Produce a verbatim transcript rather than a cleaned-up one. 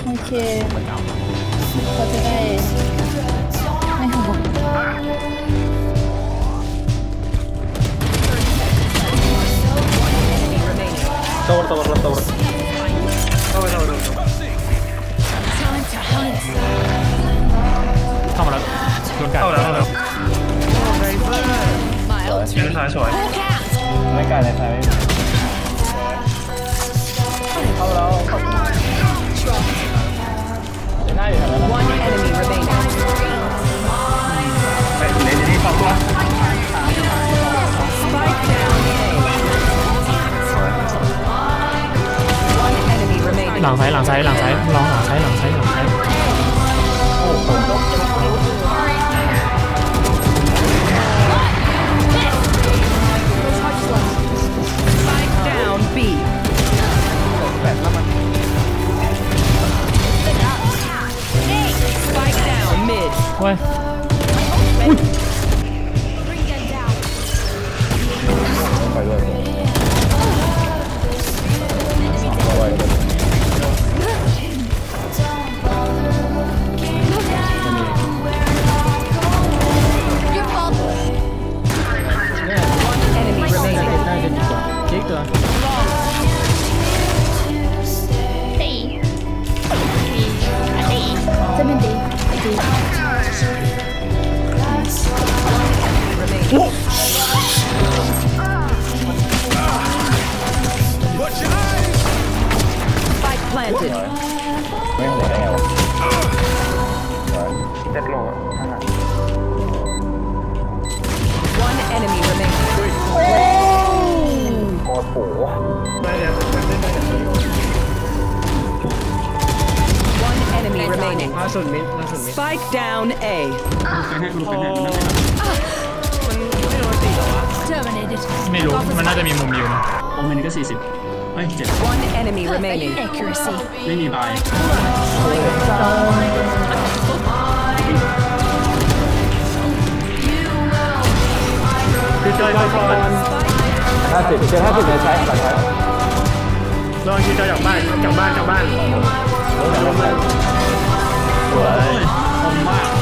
โอเคเขาจะได้ไม่ห่วง Tower, tower, last tower. Tower, tower, tower. เข้ามาแล้วโดนกัดเข้าแล้วเข้าแล้วยืนซ้ายสวยไม่ไกลเลยซ้ายเข้าแล้วง่ายอยู่แล้ว One enemy remaining. ไปเล่นนี่สองตัว Spike down A. One enemy remaining. หลังซ้ายหลังซ้ายหลังซ้ายลองหลังซ้ายหลังซ้ายหลังซ้าย Spike down B. แปดแล้วมัน Spike down mid. เว้ยอุ้ยไปด้วยไปด้วย Enemy remaining. น่าจะดีกว่าเจ๊กตัวตีตีตีจะเป็นตีตี Spike planted. ไม่หัวได้ไงวะเจ็ดโล One enemy remaining. โอ้โหได้แล้ว One enemy remaining. ล่าสุดมิดล่าสุดมิด Spike down A. ไม่รู้มันน่าจะมีมุมอยู่นะโอเมนก็สี่สิบเฮ้ยเจ็ด One enemy remaining. accuracy ไม่มีบายคือจอยก่อนห้าสิบเจ็ดห้าสิบเลยใช้หลังใช้ลองคิดจอยจากบ้านจากบ้านจากบ้านสวยคมมาก